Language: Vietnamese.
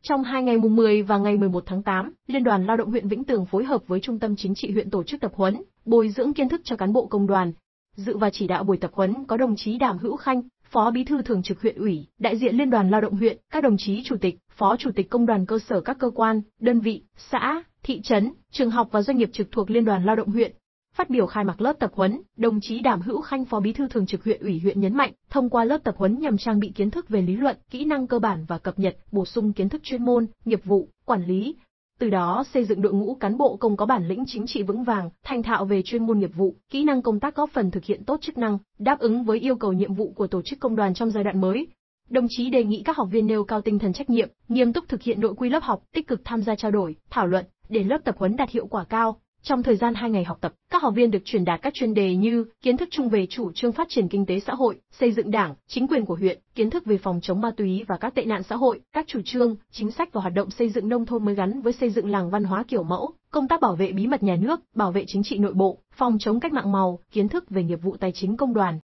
Trong 2 ngày mùng 10 và ngày 11 tháng 8, Liên đoàn Lao động huyện Vĩnh Tường phối hợp với Trung tâm Chính trị huyện tổ chức tập huấn, bồi dưỡng kiến thức cho cán bộ công đoàn. Dự và chỉ đạo buổi tập huấn có đồng chí Đàm Hữu Khanh, Phó Bí thư Thường trực huyện ủy, đại diện Liên đoàn Lao động huyện, các đồng chí chủ tịch, phó chủ tịch công đoàn cơ sở các cơ quan, đơn vị, xã, thị trấn, trường học và doanh nghiệp trực thuộc Liên đoàn Lao động huyện. Phát biểu khai mạc lớp tập huấn, đồng chí Đàm Hữu Khanh, Phó Bí thư Thường trực huyện ủy huyện nhấn mạnh, thông qua lớp tập huấn nhằm trang bị kiến thức về lý luận, kỹ năng cơ bản và cập nhật, bổ sung kiến thức chuyên môn, nghiệp vụ, quản lý. Từ đó xây dựng đội ngũ cán bộ công có bản lĩnh chính trị vững vàng, thành thạo về chuyên môn nghiệp vụ, kỹ năng công tác, góp phần thực hiện tốt chức năng, đáp ứng với yêu cầu nhiệm vụ của tổ chức công đoàn trong giai đoạn mới. Đồng chí đề nghị các học viên nêu cao tinh thần trách nhiệm, nghiêm túc thực hiện nội quy lớp học, tích cực tham gia trao đổi, thảo luận để lớp tập huấn đạt hiệu quả cao. Trong thời gian 2 ngày học tập, các học viên được truyền đạt các chuyên đề như kiến thức chung về chủ trương phát triển kinh tế xã hội, xây dựng Đảng, chính quyền của huyện, kiến thức về phòng chống ma túy và các tệ nạn xã hội, các chủ trương, chính sách và hoạt động xây dựng nông thôn mới gắn với xây dựng làng văn hóa kiểu mẫu, công tác bảo vệ bí mật nhà nước, bảo vệ chính trị nội bộ, phòng chống cách mạng màu, kiến thức về nghiệp vụ tài chính công đoàn.